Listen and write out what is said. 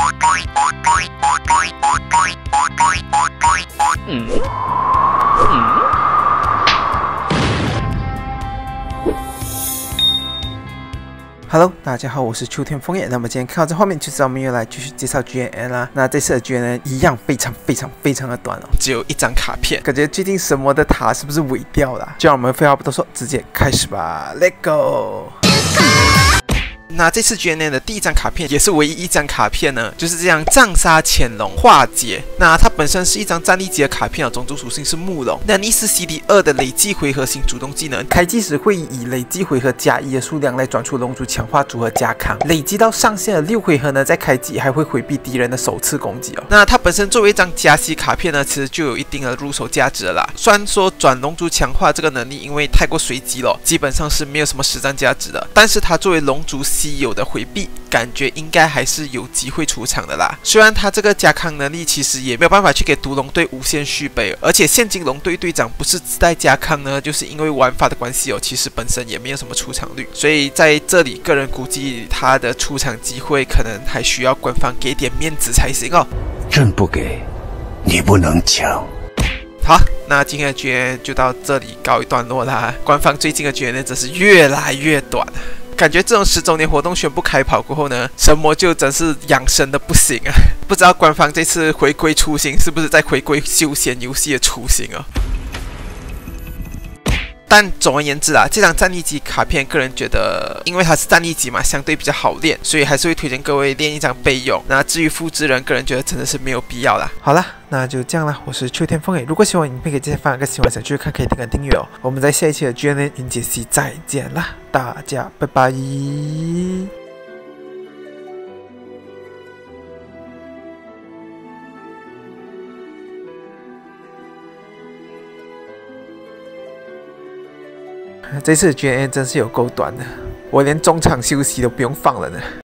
Hello， 大家好，我是秋天枫叶。那么今天看到这画面就知道我们又来继续介绍 GNN 啦。那这次的 GNN 一样非常的短哦，只有一张卡片。感觉最近什么的塔是不是萎掉了？就让我们废话不多说，直接开始吧 ，Let go！那这次 GNN 的第一张卡片也是唯一一张卡片呢，就是这样藏沙潜龙化解。那它本身是一张战力级的卡片哦，种族属性是木龙。那逆势 CD2 的累计回合型主动技能，开机时会以累计回合加1的数量来转出龙族强化组合加抗，累积到上限的6回合呢，再开机还会回避敌人的首次攻击哦。那它本身作为一张加息卡片呢，其实就有一定的入手价值了啦。虽然说转龙族强化这个能力因为太过随机了，基本上是没有什么实战价值的，但是它作为龙族稀有的回避，感觉应该还是有机会出场的啦。虽然他这个加抗能力其实也没有办法去给独龙队无限续杯，而且现今龙队队长不是自带加抗呢，就是因为玩法的关系哦，其实本身也没有什么出场率，所以在这里个人估计他的出场机会可能还需要官方给点面子才行哦。 朕不给，你不能抢。 好，那今天的 GNN 就到这里告一段落啦。官方最近的 GNN 真是越来越短，感觉这种10周年活动宣布开跑过后呢，神魔就真是养生的不行啊！不知道官方这次回归初心是不是在回归休闲游戏的雏形啊？但总而言之啦，这张战力级卡片，个人觉得，因为它是战力级嘛，相对比较好练，所以还是会推荐各位练一张备用。那至于复制人，个人觉得真的是没有必要啦。好啦，那就这样啦，我是秋天枫叶。如果喜欢影片，可以直接放个喜欢，想继续看可以点个订阅哦。我们在下一期的 GNN 云解析再见啦，大家拜拜。这次的 GNN 真是有够短的，我连中场休息都不用放了呢。